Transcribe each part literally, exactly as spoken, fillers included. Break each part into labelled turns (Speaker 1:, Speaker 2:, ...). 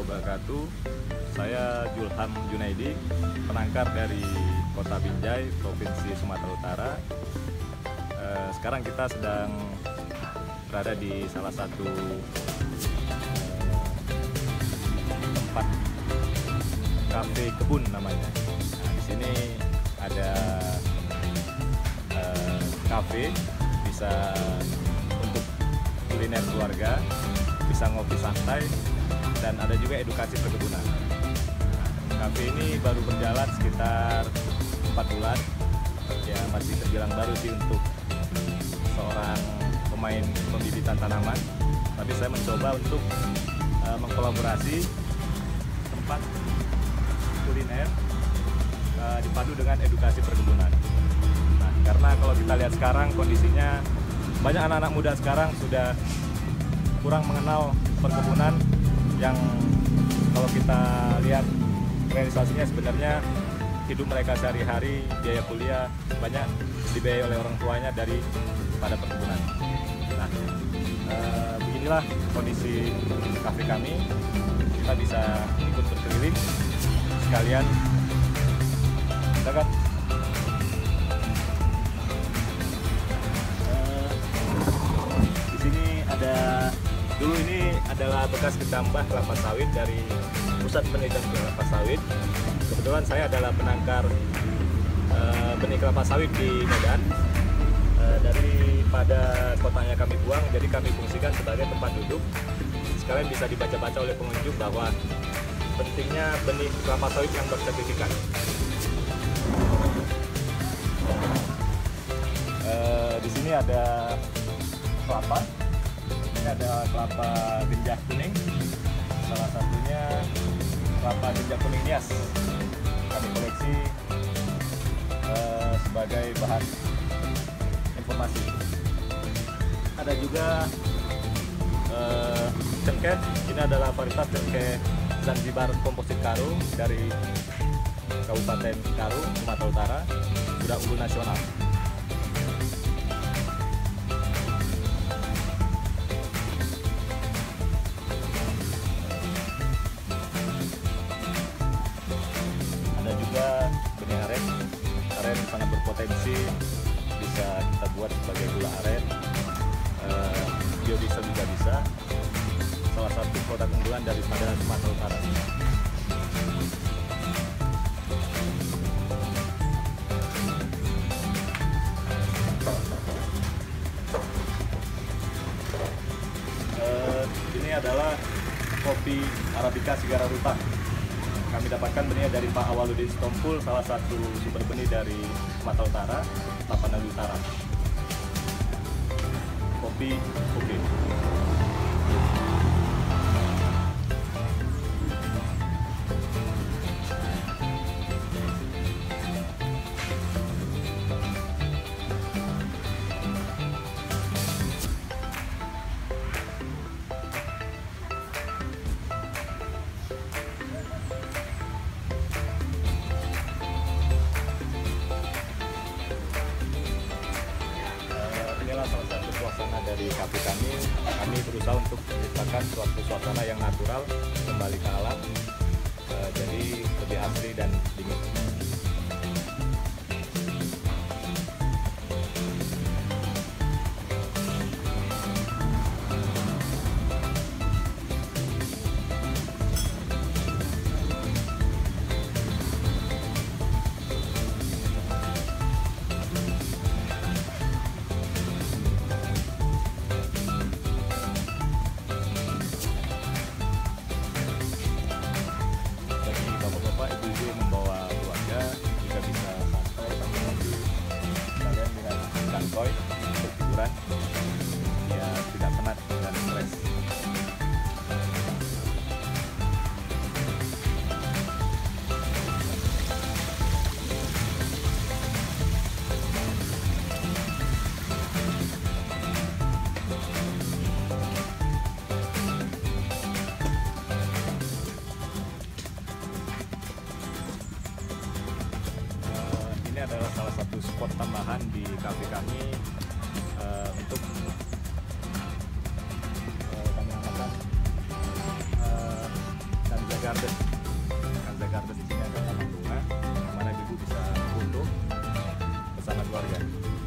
Speaker 1: wabarakatuh. Saya Julham Junaidi, penangkar dari Kota Binjai, Provinsi Sumatera Utara. Eh, sekarang kita sedang berada di salah satu eh, tempat kafe kebun namanya. Nah, di sini ada eh, kafe, bisa untuk kuliner keluarga, bisa ngopi santai, dan ada juga edukasi perkebunan. Nah, kafe ini baru berjalan sekitar empat bulan, ya masih terbilang baru sih untuk seorang pemain pembibitan tanaman. Tapi saya mencoba untuk uh, mengkolaborasi tempat kuliner uh, dipadu dengan edukasi perkebunan. Nah, karena kalau kita lihat sekarang kondisinya banyak anak-anak muda sekarang sudah kurang mengenal perkebunan, yang kalau kita lihat realisasinya sebenarnya hidup mereka sehari-hari, biaya kuliah banyak dibiayai oleh orang tuanya dari pada perkebunan. Nah, e, beginilah kondisi kafe kami. Kita bisa ikut berkeliling sekalian. Silakan. E, di sini ada Dulu ini adalah bekas kecambah kelapa sawit dari Pusat Penelitian Kelapa Sawit. Kebetulan saya adalah penangkar e, benih kelapa sawit di Medan. E, daripada kotanya kami buang, jadi kami fungsikan sebagai tempat duduk. Sekalian bisa dibaca-baca oleh pengunjung bahwa pentingnya benih kelapa sawit yang bersertifikat. E, di sini ada kelapa. Ini ada kelapa genjah kuning, salah satunya kelapa genjah kuning nias. Kami koleksi eh, sebagai bahan informasi. Ada juga eh, cengkeh. Ini adalah varietas cengkeh Zanzibar Komposit Karung dari Kabupaten Karung, Sumatera Utara, sudah unggul nasional. Benih aren, aren sangat berpotensi, bisa kita buat sebagai gula aren, e, biodiesel juga bisa. Salah satu produk unggulan daripada Sumatera Utara. E, ini adalah kopi Arabica Sigara Ruta. Kami dapatkan benihnya dari Pak Awaludin Stompul, salah satu sumber benih dari Sumatera Utara, Tapanuli Utara. Kopi kopi. Salah satu suasana dari kafe kami. Kami berusaha untuk menciptakan suatu suasana yang natural, kembali ke alam, e, jadi lebih asri dan dingin. Membawa keluarga juga bisa santai sambil ngopi, kalian lihat kantoi untuk hiburan, ya tidak penat dan stres. Ini adalah salah satu spot tambahan di kafe kami uh, untuk uh, kami angkatkan uh, dan Garden. Kanza Garden di sini ada taman bunga, di mana ibu bisa foto bersama keluarga.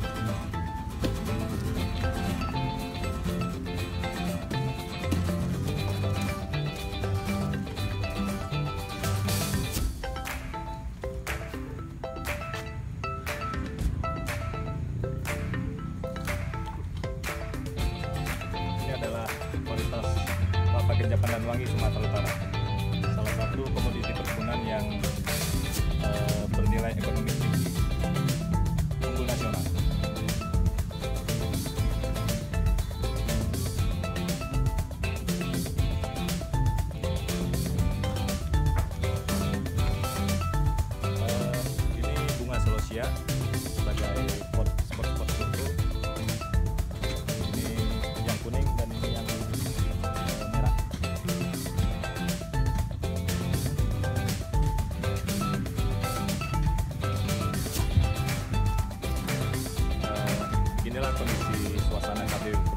Speaker 1: Ini adalah kualitas kelapa ganja pandan wangi Sumatera Utara. Salah satu komoditi perkebunan yang uh, bernilai ekonomi tinggi, unggul nasional. Uh, ini bunga celosia sebagai spot spot spot foto. Ini yang kuning dan ini yang uh, merah. Inilah kondisi suasana K B